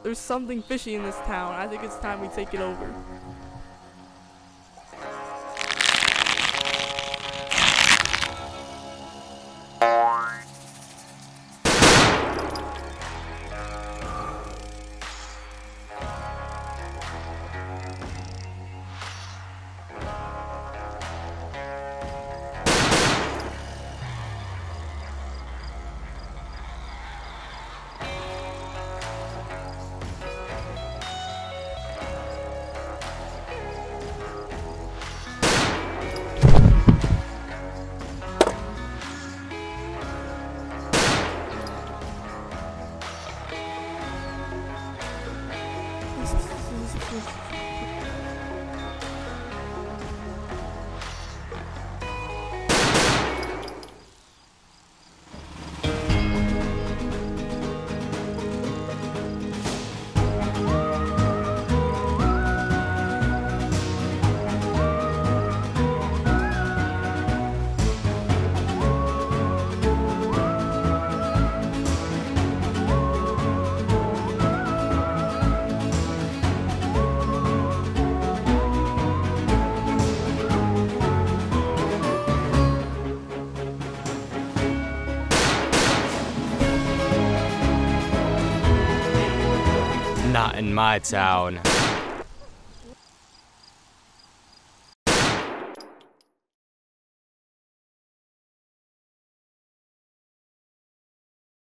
There's something fishy in this town. I think it's time we take it over. Not in my town.